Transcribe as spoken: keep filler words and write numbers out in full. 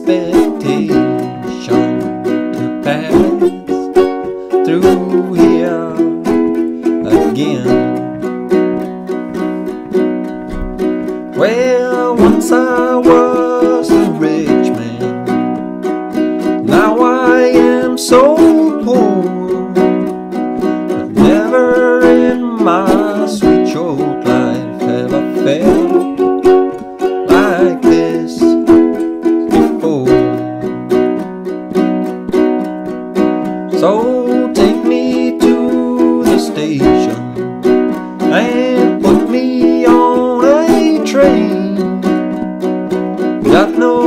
expectation to pass through here again. Well, once I was a rich man, now I am so poor. But never in my sweet short life have I felt like this before. So take me to the station and put me on a train. Got no